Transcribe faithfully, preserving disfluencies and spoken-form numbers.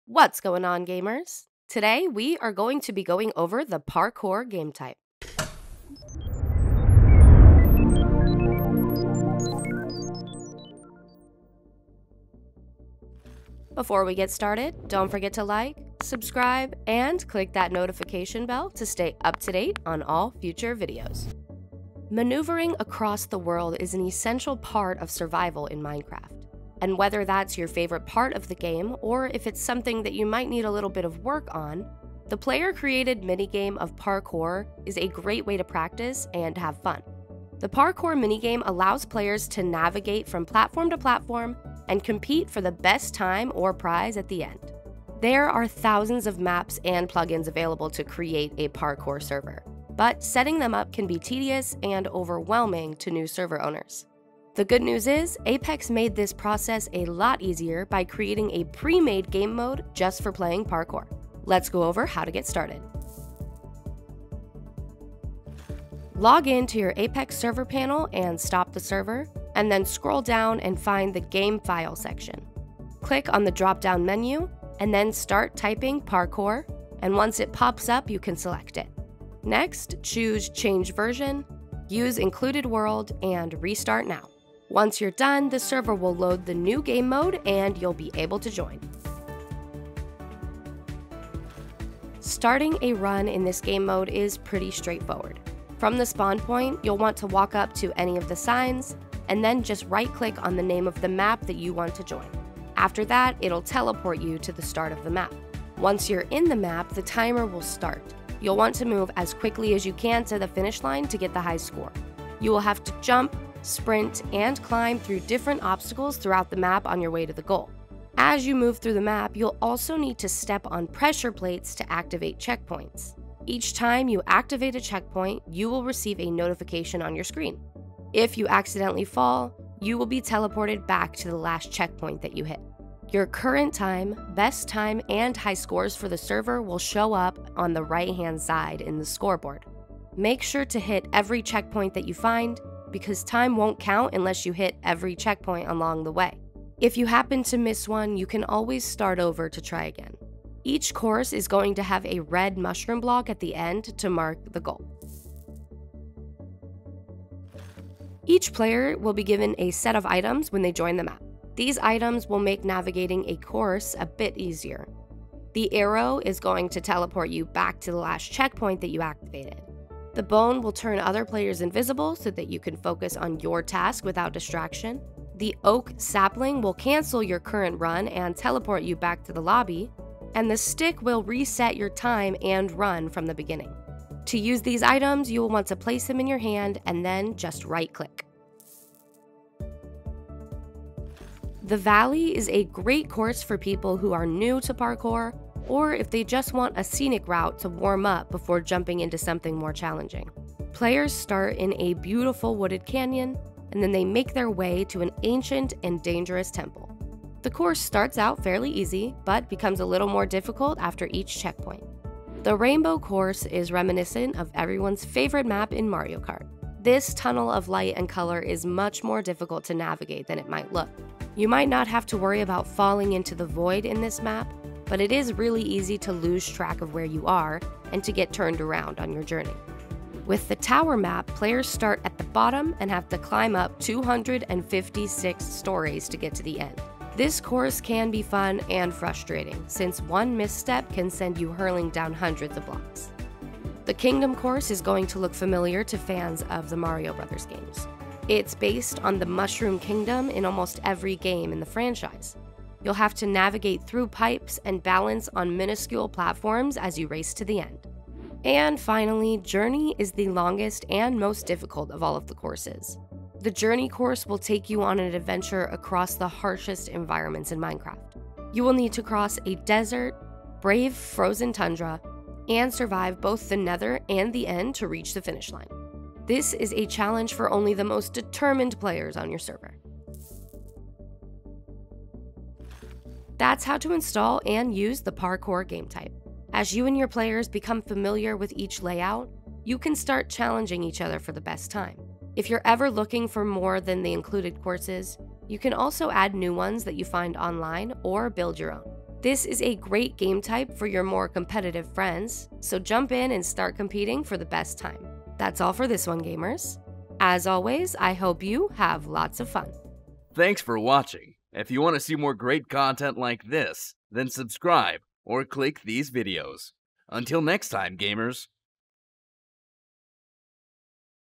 What's going on, gamers? Today, we are going to be going over the parkour game type. Before we get started, don't forget to like, subscribe, and click that notification bell to stay up to date on all future videos. Maneuvering across the world is an essential part of survival in Minecraft. And whether that's your favorite part of the game, or if it's something that you might need a little bit of work on, the player-created minigame of Parkour is a great way to practice and have fun. The Parkour minigame allows players to navigate from platform to platform and compete for the best time or prize at the end. There are thousands of maps and plugins available to create a Parkour server, but setting them up can be tedious and overwhelming to new server owners. The good news is, Apex made this process a lot easier by creating a pre-made game mode just for playing parkour. Let's go over how to get started. Log in to your Apex server panel and stop the server, and then scroll down and find the game file section. Click on the drop-down menu, and then start typing parkour, and once it pops up, you can select it. Next, choose change version, use included world, and restart now. Once you're done, the server will load the new game mode and you'll be able to join. Starting a run in this game mode is pretty straightforward. From the spawn point, you'll want to walk up to any of the signs and then just right-click on the name of the map that you want to join. After that, it'll teleport you to the start of the map. Once you're in the map, the timer will start. You'll want to move as quickly as you can to the finish line to get the high score. You will have to jump, sprint, and climb through different obstacles throughout the map on your way to the goal. As you move through the map, you'll also need to step on pressure plates to activate checkpoints. Each time you activate a checkpoint, you will receive a notification on your screen. If you accidentally fall, you will be teleported back to the last checkpoint that you hit. Your current time, best time, and high scores for the server will show up on the right-hand side in the scoreboard. Make sure to hit every checkpoint that you find, because time won't count unless you hit every checkpoint along the way. If you happen to miss one, you can always start over to try again. Each course is going to have a red mushroom block at the end to mark the goal. Each player will be given a set of items when they join the map. These items will make navigating a course a bit easier. The arrow is going to teleport you back to the last checkpoint that you activated. The bone will turn other players invisible so that you can focus on your task without distraction. The oak sapling will cancel your current run and teleport you back to the lobby. And the stick will reset your time and run from the beginning. To use these items, you will want to place them in your hand and then just right-click. The Valley is a great course for people who are new to parkour, or if they just want a scenic route to warm up before jumping into something more challenging. Players start in a beautiful wooded canyon, and then they make their way to an ancient and dangerous temple. The course starts out fairly easy, but becomes a little more difficult after each checkpoint. The Rainbow course is reminiscent of everyone's favorite map in Mario Kart. This tunnel of light and color is much more difficult to navigate than it might look. You might not have to worry about falling into the void in this map, but it is really easy to lose track of where you are and to get turned around on your journey. With the tower map, players start at the bottom and have to climb up two hundred fifty-six stories to get to the end. This course can be fun and frustrating, since one misstep can send you hurling down hundreds of blocks. The Kingdom course is going to look familiar to fans of the Mario Brothers games. It's based on the Mushroom Kingdom in almost every game in the franchise. You'll have to navigate through pipes and balance on minuscule platforms as you race to the end. And finally, Journey is the longest and most difficult of all of the courses. The Journey course will take you on an adventure across the harshest environments in Minecraft. You will need to cross a desert, brave frozen tundra, and survive both the Nether and the End to reach the finish line. This is a challenge for only the most determined players on your server. That's how to install and use the parkour game type. As you and your players become familiar with each layout, you can start challenging each other for the best time. If you're ever looking for more than the included courses, you can also add new ones that you find online or build your own. This is a great game type for your more competitive friends, so jump in and start competing for the best time. That's all for this one, gamers. As always, I hope you have lots of fun. Thanks for watching. If you want to see more great content like this, then subscribe or click these videos. Until next time, gamers.